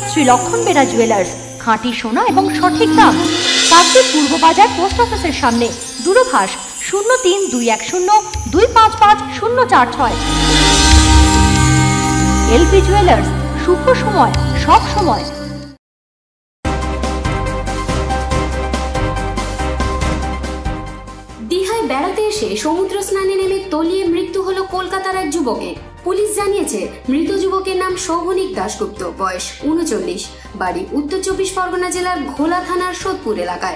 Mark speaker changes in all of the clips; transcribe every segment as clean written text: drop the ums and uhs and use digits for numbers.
Speaker 1: শ্রী লক্ষণ বেরা জুয়েলার্স, খাঁটি সোনা এবং সঠিক দাম। কাকদ্বীপ পূর্ব বাজার পোস্ট অফিসের সামনে। দূরভাষ 03-210-255-046। এলপি জুয়েলার্স, শুভ সময় সব সময়।
Speaker 2: দীঘায় বেড়াতে এসে সমুদ্র স্নানে নেমে তলিয়ে মৃত্যু হলো কলকাতার এক যুবকের। পুলিশ জানিয়েছে মৃত যুবকের নাম শৌভনিক দাশগুপ্ত, বয়স 39, বাড়ি উত্তর 24 পরগনা জেলার ঘোলা থানার সোদপুর এলাকায়।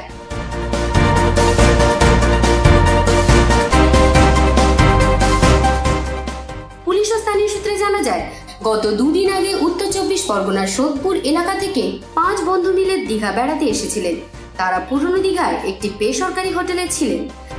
Speaker 2: পুলিশ ও স্থানীয় সূত্রে জানা যায়, গত 2 দিন আগে উত্তর 24 পরগনার সোদপুর এলাকা থেকে 5 বন্ধু মিলে দীঘা বেড়াতে এসেছিলেন। তারা পুরনো দীঘায় একটি বেসরকারি হোটেলে ছিলেন।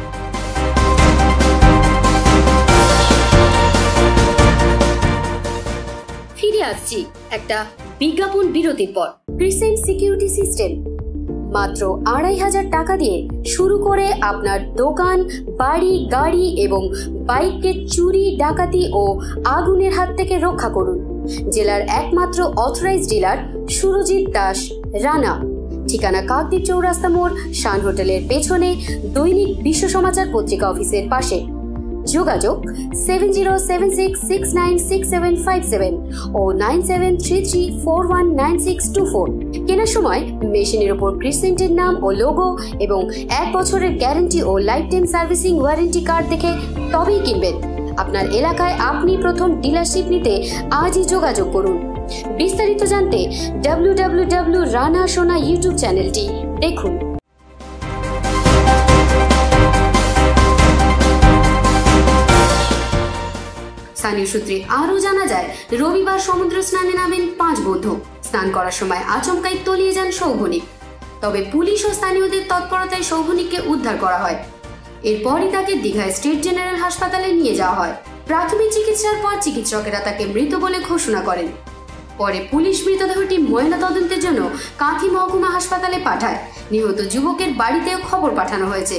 Speaker 2: ফিরে আসছি একটা বিজ্ঞাপন বিরতির পর। ক্রিসেন্ট সিকিউরিটি সিস্টেম মাত্র 2500 টাকা দিয়ে শুরু করে আপনার দোকান, বাড়ি, গাড়ি এবং বাইককে চুরি, ডাকাতি ও আগুনের হাত থেকে রক্ষা করুন। জেলার একমাত্র অথরাইজড ডিলার সুরজিৎ দাস রানা। ঠিকানা কাকদ্বীপ চৌরাস্তা মোড়, শান হোটেলের পেছনে, দৈনিক বিশ্ব সমাচার পত্রিকা অফিসের পাশে। যোগাযোগ 7076696757 ও 9733419624। কেনার সময় মেশিনের উপর ক্রিসেন্টের নাম ও লোগো এবং 1 বছরের গ্যারান্টি ও lifetime servicing warranty card দেখে তবেই কিনবেন। আপনার এলাকায় আপনি প্রথম ডিলারশিপ নিতে আজই যোগাযোগ করুন। বিস্তারিত জানতে www.ranasona ইউটিউব চ্যানেলটি দেখুন। স্থানীয় সূত্রে আরও জানা যায়, রবিবার সমুদ্র স্নানে নামেন 5 বন্ধু। স্নান করার সময় আচমকাই তলিয়ে যান শৌভনিক। তবে পুলিশ ও স্থানীয়দের তৎপরতায় শৌভনিককে উদ্ধার করা হয়। এরপরই তাকে দীঘা স্টেট জেনারেল হাসপাতালে নিয়ে যাওয়া হয়। প্রাথমিক চিকিৎসার পর চিকিৎসকেরা তাকে মৃত বলে ঘোষণা করেন। পরে পুলিশ মৃতদেহটি ময়না তদন্তের জন্য কাঁথি মহকুমা হাসপাতালে পাঠায়। নিহত যুবকের বাড়িতেও খবর পাঠানো হয়েছে।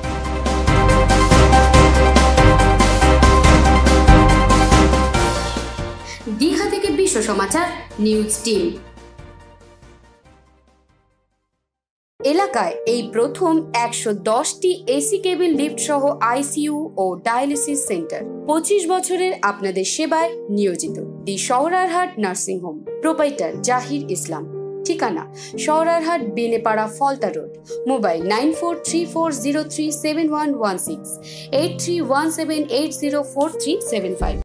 Speaker 2: দীঘা থেকে বিশ্ব সমাচার নিউজ টিম। এলাকায় এই প্রথম 110টি এসি কেবিল লিফট সহ আইসিইউ ও ডায়ালিসিস সেন্টার। 25 বছরের আপনাদের সেবায় নিয়োজিত the Sowrarhat nursing home. Proprietor Zahir Islam. ঠিকানা সওরারহাট বেনেপাড়া ফলতা রোড। মোবাইল 9434037116, 8317804375।